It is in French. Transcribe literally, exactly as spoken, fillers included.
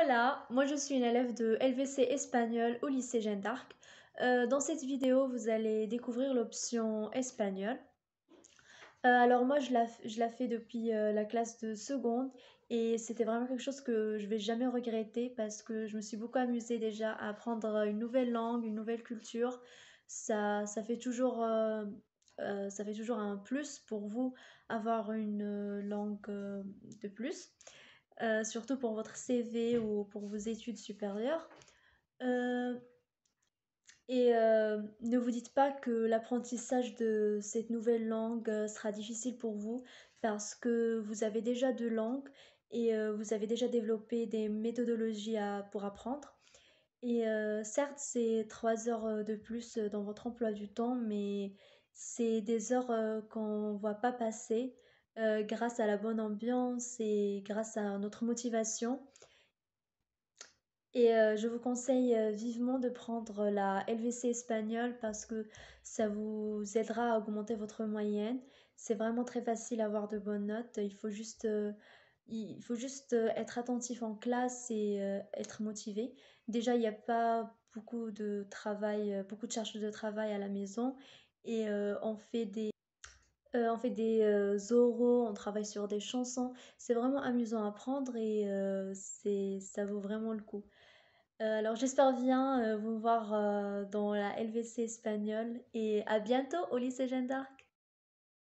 Voilà, moi je suis une élève de L V C espagnol au lycée Jeanne d'Arc. Euh, dans cette vidéo, vous allez découvrir l'option espagnol. Euh, alors moi je la, je la fais depuis euh, la classe de seconde et c'était vraiment quelque chose que je vais jamais regretter parce que je me suis beaucoup amusée déjà à apprendre une nouvelle langue, une nouvelle culture. Ça, ça fait toujours, euh, euh, ça fait toujours un plus pour vous avoir une euh, langue euh, de plus, euh, surtout pour votre C V ou pour vos études supérieures. Euh, et euh, ne vous dites pas que l'apprentissage de cette nouvelle langue euh, sera difficile pour vous parce que vous avez déjà deux langues et euh, vous avez déjà développé des méthodologies à- pour apprendre. Et euh, certes, c'est trois heures euh, de plus euh, dans votre emploi du temps, mais c'est des heures euh, qu'on ne voit pas passer euh, grâce à la bonne ambiance et grâce à notre motivation. Et euh, je vous conseille euh, vivement de prendre la L V C espagnole parce que ça vous aidera à augmenter votre moyenne. C'est vraiment très facile à avoir de bonnes notes. Il faut juste, euh, il faut juste euh, être attentif en classe et euh, être motivé. Déjà, il n'y a pas beaucoup de travail, euh, beaucoup de charges de travail à la maison et euh, on fait des, euh, on fait des euh, oraux, on travaille sur des chansons. C'est vraiment amusant à apprendre et euh, c'est, ça vaut vraiment le coup. Euh, alors j'espère bien euh, vous voir euh, dans la L V C espagnole et à bientôt au lycée Jeanne d'Arc.